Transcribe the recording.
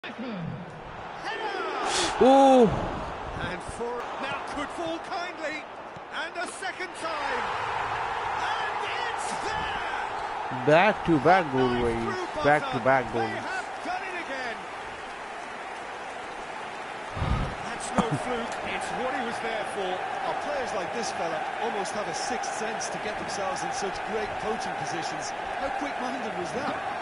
Ooh. And for now could fall kindly, and a second time, and it's there. Back-to-back goal, guys. Back-to-back goals. They have done it again. That's no fluke. It's what he was there for. Our players like this fella almost have a sixth sense to get themselves in such great coaching positions. How quick-minded was that?